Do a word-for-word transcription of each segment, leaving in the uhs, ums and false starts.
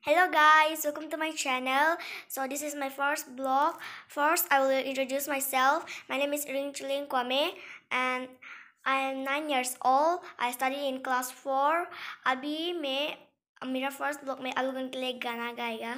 Hello guys, welcome to my channel. So this is my first vlog. First, I will introduce myself. My name is Ring Chuling Kwame and I am nine years old. I study in class four. अभी मैं मेरा first vlog में आप लोगों के लिए गाना गाएगा.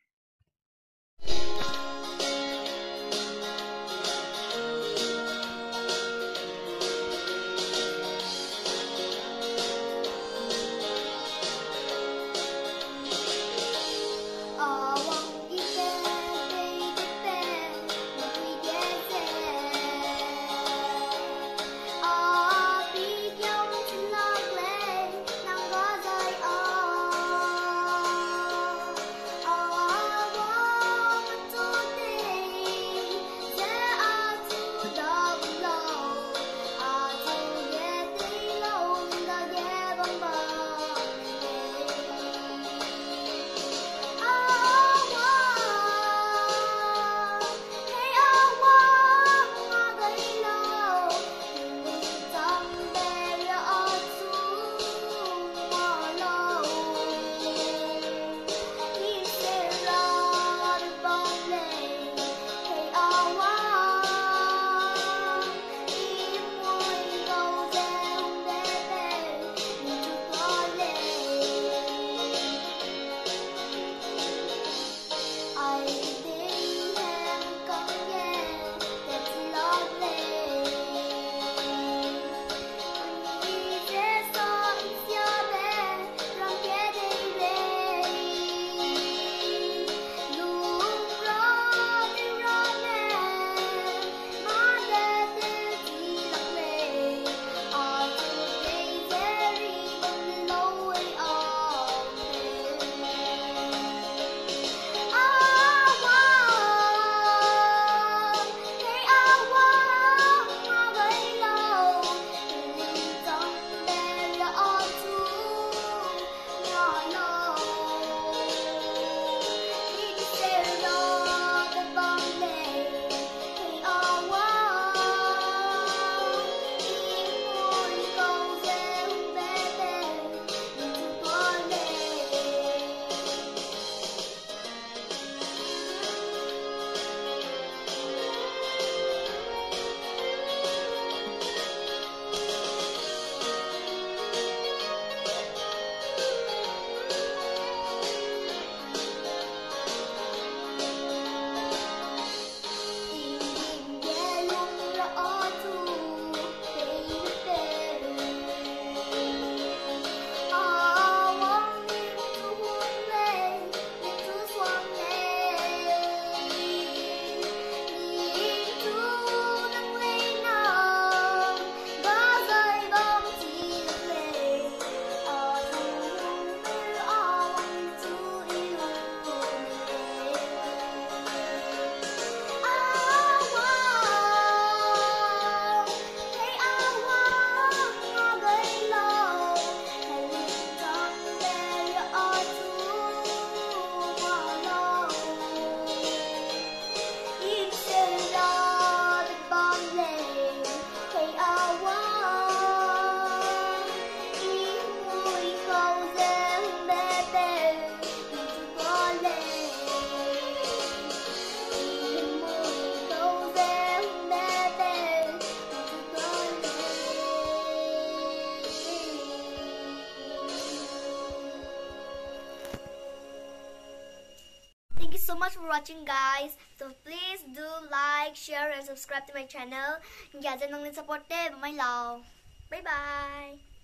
Thank you so much for watching guys. So please do like, share and subscribe to my channel. Nhà dân năng lên support để với mai lầu. Bye bye.